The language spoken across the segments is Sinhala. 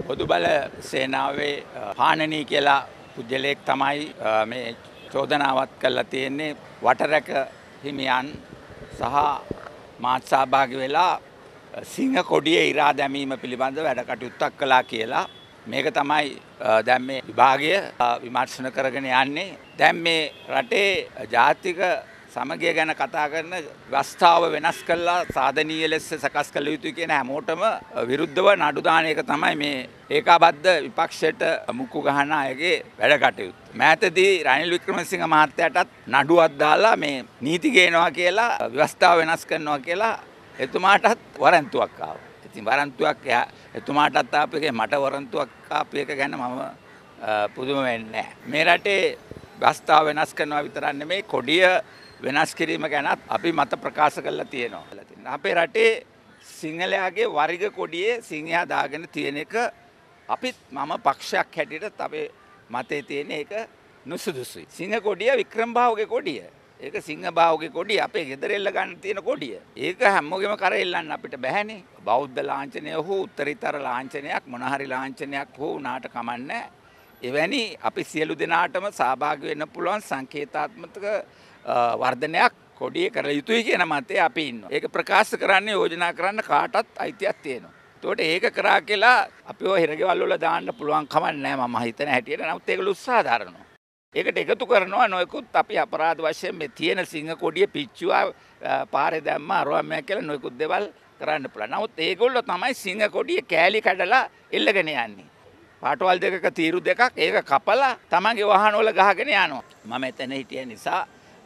පොදු බල සේනාවේ පාණනී කියලා පුද්ගලයෙක් තමයි මේ චෝදනාවත් කරලා තියෙන්නේ. වටරැක හිමියන් සහ මාත් සහභාගී වෙලා සිංහ කොඩියේ ඉරා දැමීම පිළිබඳව වැඩ කටයුත්තක් කළා කියලා. මේක තමයි දැන් මේ විභාගය විමර්ශන කරගෙන යන්නේ. දැන් මේ රටේ ජාතික සමගිය ගැන කතා කරන ව්‍යවස්ථාව වෙනස් කළා සාධනීය ලෙස සකස් කළ යුතුයි කියන හැමෝටම විරුද්ධව නඩු දාන එක තමයි මේ ඒකාබද්ධ විපක්ෂයට මුක්කු ගහන අයගේ වැඩ කටයුත්ත. මෑතදී රනිල් වික්‍රමසිංහ මහත්තයාටත් නඩුවක් දාලා මේ නීති ගේනවා කියලා ව්‍යවස්ථාව වෙනස් කරනවා කියලා එතුමාටත් වරන්තුවක් ආවා. ඉතින් වරන්තුවක් එතුමාටත් ආපු එකේ මට වරන්තුවක් ආපු එක ගැන මම පුදුම වෙන්නේ නැහැ. මේ රටේ ව්‍යවස්ථාව වෙනස් කරනවා විතරක් නෙමෙයි කොඩිය වෙනස් කිරීම ගැනත් අපි මත ප්‍රකාශ කරලා තියෙනවා. අපේ රටේ සිංහලයාගේ වරිග කොඩියේ සිංහයා දාගෙන තියෙන එක අපිත් මම පක්ෂයක් හැටියට අපේ මතේ තියෙන එක නුසුදුසුයි. සිංහ කොඩිය වික්‍රමබාහුගේ කොඩිය. ඒක සිංහබාහුගේ කොඩිය අපේ ගෙදර එල්ල ගන්න තියෙන කොඩිය. ඒක හැමෝගෙම කර එල්ලන්න අපිට බැහැනේ. බෞද්ධ ලාංඡනය හෝ උත්තරීතර ලාංඡනයක් මොන හරි ලාංඡනයක් හෝ උනාට කමන්නේ. එවැනි අපි සියලු දෙනාටම සහභාගී වෙන්න පුළුවන් සංකේතාත්මක වර්ධනයක් කොඩියේ කර යුතුයි කියන මතේ අපි ඉන්නවා. ඒක ප්‍රකාශ කරන්න යෝජනා කරන්න කාටත් අයිතියක් තියෙනවා. ඒකට ඒක කරා කියලා අපි ඔය හිරගෙවල් වල දාන්න පුළුවන් කමක් නැහැ මම හිතන හැටියට. නමුත් ඒක උත්සාහ දරනවා. ඒකට එකතු කරනවා නොයෙකුත් අපි අපරාධ වශයෙන් මේ තියෙන සිංහ කොඩිය පිච්චුවා පාරේ දැම්මා අරවම්මයක් කියලා නොයෙකුත් දේවල් කරන්න පුළුවන්. නමුත් ඒගොල්ලෝ තමයි සිංහ කොඩිය කෑලි කඩලා එල්ලගෙන යන්නේ. පාටවල් දෙකක තීරු දෙකක් ඒක කපලා තමන්ගේ වාහනවල ගහගෙන යනවා. මම එතන හිටිය නිසා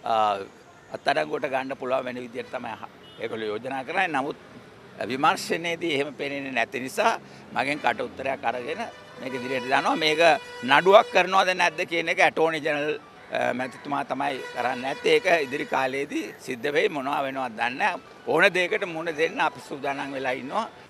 අත්අඩංගුවට ගන්න පුළුවන් වෙන විදිහට තමයි ඒගොල්ලෝ යෝජනා කරන්නේ. නමුත් විමර්ශනයේදී එහෙම පේන්නේ නැති නිසා මගෙන් කට උත්තරයක් අරගෙන මේක ඉදිරියට දානවා. මේක නඩුවක් කරනවද නැද්ද කියන එක ඇටෝනි ජනරල් මැතිතුමා තමයි කරන්නේ නැත්තේ. ඒක ඉදිරි කාලයේදී සිද්ධ වෙයි මොනවා වෙනවද දන්නේ නැහැ. ඕන දෙයකට මුහුණ දෙන්න අපි සූදානම් වෙලා ඉන්නවා.